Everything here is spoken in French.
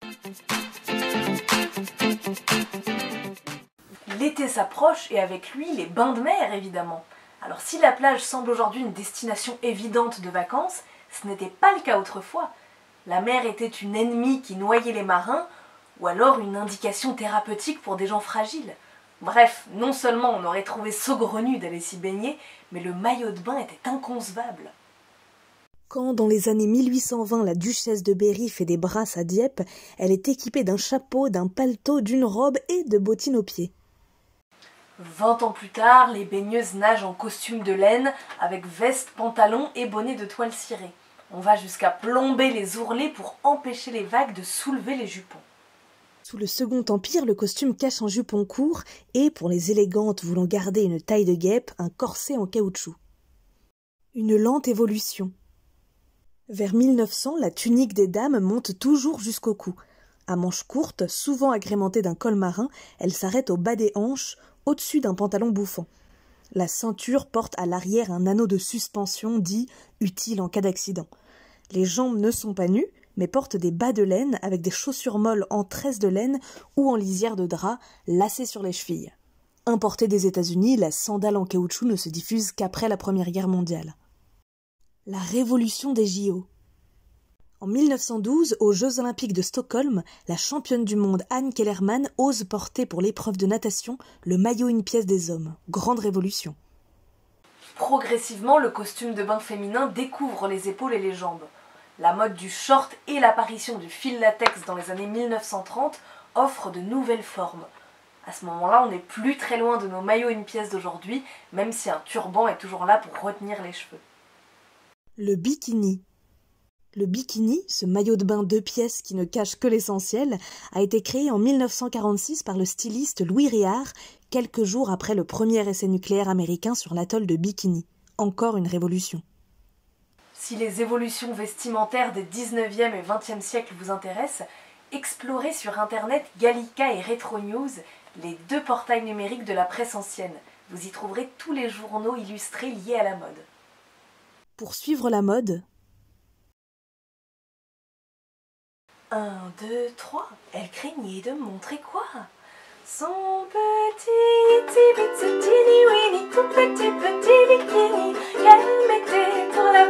L'été s'approche et avec lui les bains de mer évidemment. Alors si la plage semble aujourd'hui une destination évidente de vacances, ce n'était pas le cas autrefois. La mer était une ennemie qui noyait les marins, ou alors une indication thérapeutique pour des gens fragiles. Bref, non seulement on aurait trouvé saugrenu d'aller s'y baigner, mais le maillot de bain était inconcevable. Quand, dans les années 1820, la duchesse de Berry fait des brasses à Dieppe, elle est équipée d'un chapeau, d'un paletot, d'une robe et de bottines aux pieds. 20 ans plus tard, les baigneuses nagent en costume de laine, avec veste, pantalon et bonnet de toile cirée. On va jusqu'à plomber les ourlets pour empêcher les vagues de soulever les jupons. Sous le Second Empire, le costume cache un jupon court et, pour les élégantes voulant garder une taille de guêpe, un corset en caoutchouc. Une lente évolution. Vers 1900, la tunique des dames monte toujours jusqu'au cou. À manches courtes, souvent agrémentée d'un col marin, elle s'arrête au bas des hanches, au-dessus d'un pantalon bouffant. La ceinture porte à l'arrière un anneau de suspension dit « utile en cas d'accident ». Les jambes ne sont pas nues, mais portent des bas de laine avec des chaussures molles en tresse de laine ou en lisière de drap lacées sur les chevilles. Importée des États-Unis, la sandale en caoutchouc ne se diffuse qu'après la Première Guerre mondiale. La révolution des JO. En 1912, aux Jeux Olympiques de Stockholm, la championne du monde Anne Kellerman ose porter pour l'épreuve de natation le maillot une pièce des hommes. Grande révolution. Progressivement, le costume de bain féminin découvre les épaules et les jambes. La mode du short et l'apparition du fil latex dans les années 1930 offrent de nouvelles formes. À ce moment-là, on n'est plus très loin de nos maillots une pièce d'aujourd'hui, même si un turban est toujours là pour retenir les cheveux. Le bikini. Le bikini, ce maillot de bain 2 pièces qui ne cache que l'essentiel, a été créé en 1946 par le styliste Louis Réard, quelques jours après le premier essai nucléaire américain sur l'atoll de Bikini. Encore une révolution. Si les évolutions vestimentaires des 19e et 20e siècles vous intéressent, explorez sur internet Gallica et Retro News, les 2 portails numériques de la presse ancienne. Vous y trouverez tous les journaux illustrés liés à la mode. Pour suivre la mode, 1, 2, 3, elle craignait de montrer quoi? Son petit, petit, petit, tout petit bikini qu'elle mettait pour la